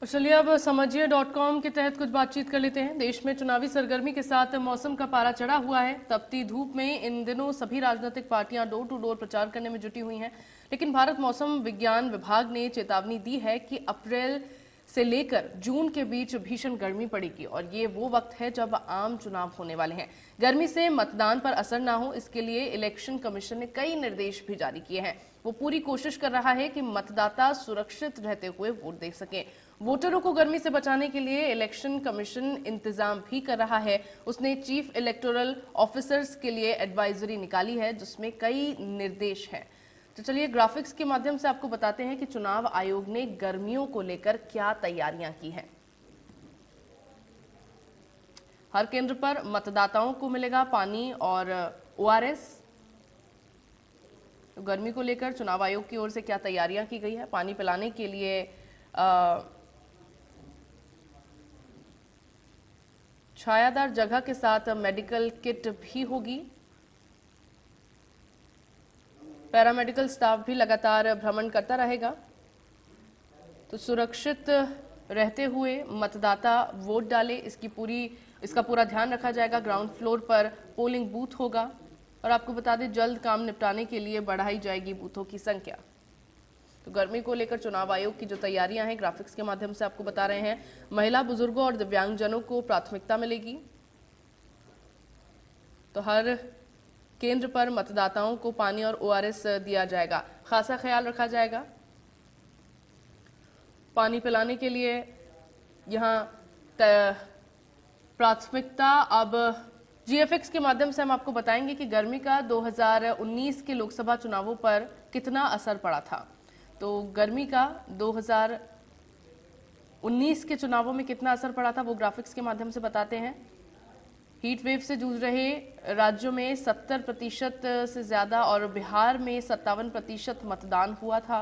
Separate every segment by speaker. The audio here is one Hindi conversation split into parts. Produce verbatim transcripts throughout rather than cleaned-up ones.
Speaker 1: चलिए अब समझिए डॉट कॉम के तहत कुछ बातचीत कर लेते हैं। देश में चुनावी सरगर्मी के साथ मौसम का पारा चढ़ा हुआ है। तपती धूप में इन दिनों सभी राजनीतिक पार्टियां डोर टू डोर प्रचार करने में जुटी हुई हैं, लेकिन भारत मौसम विज्ञान विभाग ने चेतावनी दी है कि अप्रैल से लेकर जून के बीच भीषण गर्मी पड़ेगी और ये वो वक्त है जब आम चुनाव होने वाले हैं। गर्मी से मतदान पर असर ना हो, इसके लिए इलेक्शन कमीशन ने कई निर्देश भी जारी किए हैं। वो पूरी कोशिश कर रहा है कि मतदाता सुरक्षित रहते हुए वोट दे सकें। वोटरों को गर्मी से बचाने के लिए इलेक्शन कमीशन इंतजाम भी कर रहा है। उसने चीफ इलेक्टोरल ऑफिसर्स के लिए एडवाइजरी निकाली है, जिसमें कई निर्देश हैं। तो चलिए ग्राफिक्स के माध्यम से आपको बताते हैं कि चुनाव आयोग ने गर्मियों को लेकर क्या तैयारियां की हैं। हर केंद्र पर मतदाताओं को मिलेगा पानी और ओआरएस। तो गर्मी को लेकर चुनाव आयोग की ओर से क्या तैयारियां की गई है। पानी पिलाने के लिए आ, छायादार जगह के साथ मेडिकल किट भी होगी। पैरामेडिकल स्टाफ भी लगातार भ्रमण करता रहेगा। तो सुरक्षित रहते हुए मतदाता वोट डाले, इसकी पूरी इसका पूरा ध्यान रखा जाएगा। ग्राउंड फ्लोर पर पोलिंग बूथ होगा और आपको बता दें जल्द काम निपटाने के लिए बढ़ाई जाएगी बूथों की संख्या। तो गर्मी को लेकर चुनाव आयोग की जो तैयारियां हैं ग्राफिक्स के माध्यम से आपको बता रहे हैं। महिला, बुजुर्गों और दिव्यांगजनों को प्राथमिकता मिलेगी। तो हर केंद्र पर मतदाताओं को पानी और ओआरएस दिया जाएगा, खासा ख्याल रखा जाएगा। पानी पिलाने के लिए यहां प्राथमिकता। अब जीएफएक्स के माध्यम से हम आपको बताएंगे कि गर्मी का दो हज़ार उन्नीस के लोकसभा चुनावों पर कितना असर पड़ा था। तो गर्मी का दो हज़ार उन्नीस के चुनावों में कितना असर पड़ा था वो ग्राफिक्स के माध्यम से बताते हैं। हीट वेव से जूझ रहे राज्यों में सत्तर प्रतिशत से ज्यादा और बिहार में सत्तावन प्रतिशत मतदान हुआ था।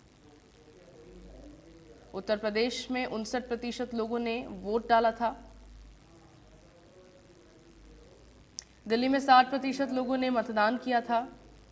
Speaker 1: उत्तर प्रदेश में उनसठ प्रतिशत लोगों ने वोट डाला था। दिल्ली में साठ प्रतिशत लोगों ने मतदान किया था।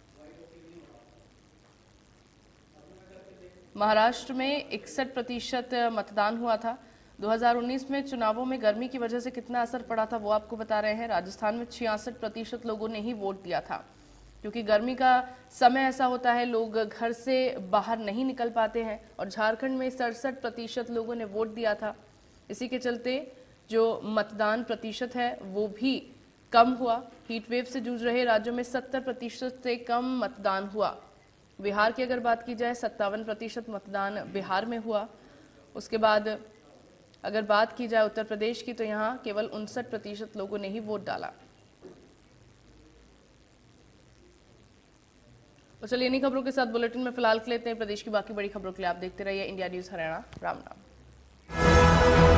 Speaker 1: महाराष्ट्र में इकसठ प्रतिशत मतदान हुआ था। दो हज़ार उन्नीस में चुनावों में गर्मी की वजह से कितना असर पड़ा था वो आपको बता रहे हैं। राजस्थान में छियासठ प्रतिशत लोगों ने ही वोट दिया था, क्योंकि गर्मी का समय ऐसा होता है लोग घर से बाहर नहीं निकल पाते हैं। और झारखंड में सड़सठ प्रतिशत लोगों ने वोट दिया था। इसी के चलते जो मतदान प्रतिशत है वो भी कम हुआ। हीट वेव से जूझ रहे राज्यों में सत्तर प्रतिशत से कम मतदान हुआ। बिहार की अगर बात की जाए सत्तावन प्रतिशत मतदान बिहार में हुआ। उसके बाद अगर बात की जाए उत्तर प्रदेश की तो यहाँ केवल उनसठ प्रतिशत लोगों ने ही वोट डाला। तो चलिए इन्हीं खबरों के साथ बुलेटिन में फिलहाल के लेते हैं। प्रदेश की बाकी बड़ी खबरों के लिए आप देखते रहिए इंडिया न्यूज हरियाणा। राम राम।